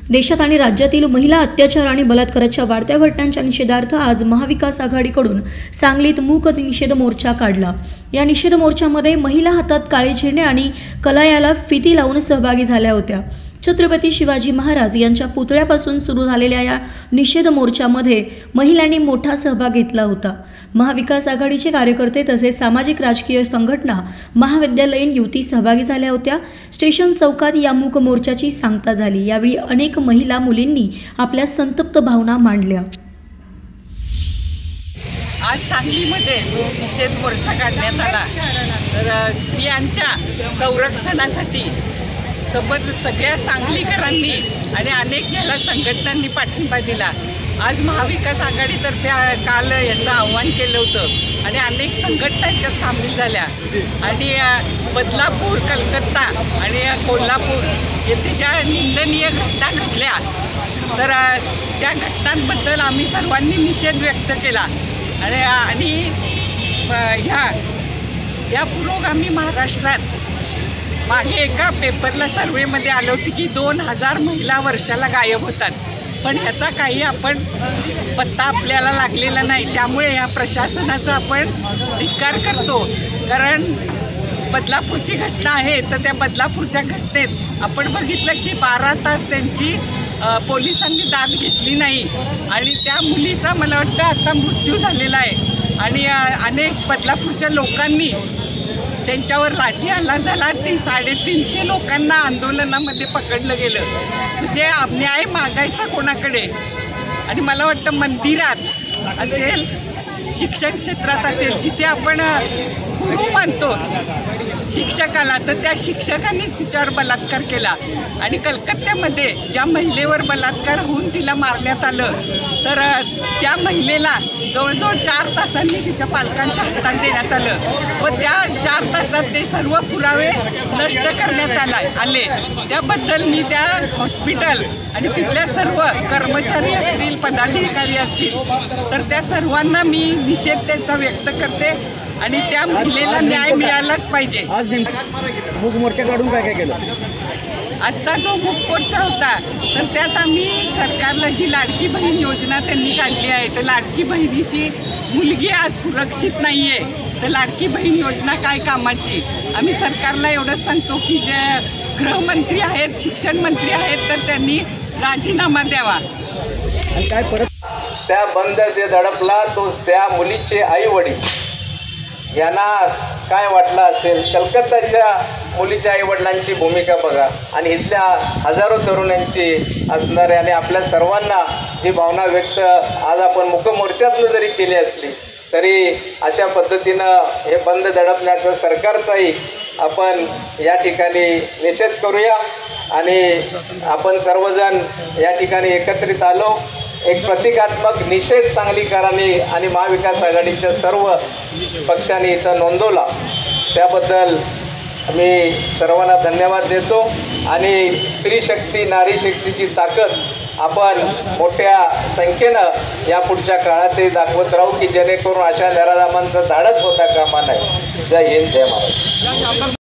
देशात आणि राज्यातील महिला अत्याचार आणि बलात्काराच्या वाढत्या घटनांच्या निषेधार्थ आज महाविकास आघाडीकडून सांगलीत मूक निषेध मोर्चा काढला। या निषेध मोर्चामध्ये महिला हातात काळे झेंडे आणि कलायाला फिती लावून सहभागी झाल्या होत्या। छत्रपती शिवाजी महाराज यांच्या पुतळ्यापासून सुरू झालेल्या या निषेध मोर्चामध्ये महिलांनी मोठा सहभाग घेतला होता। महाविकास आघाडीचे कार्यकर्ते तसेच सामाजिक राजकीय संघटना, महाविद्यालयीन युवती सहभागी झाल्या होत्या। स्टेशन चौकात या मूक मोर्चाची सांगता झाली। यावेळी अनेक महिला मुलींनी आपल्या संतप्त भावना मांडल्या। आज सांगलीमध्ये निषेध मोर्चा काढण्यात आला। तर स्त्रियांच्या संरक्षणासाठी सगळ्या सांगलीकरांनी आणि अनेक याला संघटनांनी पाठिंबा दिला। आज महाविकास आघाडीतर्फे काल याचं आव्हान केलं होतं आणि अनेक संघटना याच्यात सामील झाल्या आणि बदलापूर, कलकत्ता आणि कोल्हापूर येथे ज्या निंदनीय घटना घडल्या तर त्या घटनांबद्दल आम्ही सर्वांनी निषेध व्यक्त केला आणि या पुरोगामी महाराष्ट्रात मागे एका पेपरला सर्वेमध्ये आलं होतं की 2000 महिला वर्षाला गायब होतात, पण ह्याचा काही आपण पत्ता आपल्याला लागलेला नाही। त्यामुळे या प्रशासनाचा आपण धिक्कार करतो, कारण बदलापूरची घटना आहे तर त्या बदलापूरच्या घटनेत आपण बघितलं की 12 तास त्यांची पोलिसांनी दाद घेतली नाही आणि त्या मुलीचा मला वाटतं आता मृत्यू झालेला आहे आणि अनेक बदलापूरच्या लोकांनी त्यांच्यावर लाठी हल्ला झाला। 350 लोकांना आंदोलनामध्ये पकडलं गेलं। म्हणजे न्याय मागायचा कोणाकडे? आणि मला वाटतं मंदिरात असेल, शिक्षण क्षेत्रात असेल, जिथे आपण गुरु मानतो शिक्षकाला, तर त्या शिक्षकांनी तिच्यावर बलात्कार केला आणि कलकत्त्यामध्ये ज्या महिलेवर बलात्कार होऊन तिला मारण्यात आलं तर त्या महिलेला जवळजवळ 4 तासांनी तिच्या पालकांच्या हातात देण्यात आलं व त्या 4 तासात ते सर्व पुरावे नष्ट करण्यात आले। त्याबद्दल मी त्या हॉस्पिटल आणि तिथल्या सर्व कर्मचारी असतील, पदाधिकारी असतील, तर त्या सर्वांना मी निषेध त्यांचा व्यक्त करते आणि त्या महिलेला न्याय मिळालाच पाहिजे। आज मूक मोर्चा काढून काय केलं? आजचा जो मूक मोर्चा होता तर त्यात आम्ही सरकारला जी लाडकी बहीण योजना त्यांनी काढली आहे, तर लाडकी बहिणीची मुलगी आज सुरक्षित नाही आहे, तर लाडकी बहीण योजना काय कामाची? आम्ही सरकारला एवढंच सांगतो की जे गृहमंत्री आहेत, शिक्षण मंत्री आहेत, तर त्यांनी राजीनामा द्यावा। आणि काय परत त्या बंद जे धडपला तो त्या मुलीचे आई वडील यांना काय वाटलं असेल? कलकत्ताच्या मुलीच्या आईवडिलांची भूमिका बघा आणि इथल्या हजारो तरुणांची असणारे आणि आपल्या सर्वांना जी भावना व्यक्त आज आपण मुकमोर्चातनं जरी केली असली तरी अशा पद्धतीनं हे बंद दडपण्याचा सरकारचाही आपण या ठिकाणी निषेध करूया आणि आपण सर्वजण या ठिकाणी एकत्रित आलो। एक प्रतिकात्मक निषेध सांगलीकरांनी आणि महाविकास आघाडीच्या सर्व पक्षांनी इथं नोंदवला, त्याबद्दल मी सर्वांना धन्यवाद देतो आणि स्त्री शक्ती, नारी शक्तीची ताकद आपण मोठ्या संख्येनं या पुढच्या काळातही दाखवत राहू की जेणेकरून अशा नराधामांचं धाडस होता कामा नये। जय हिंद, जय महाराष्ट्र।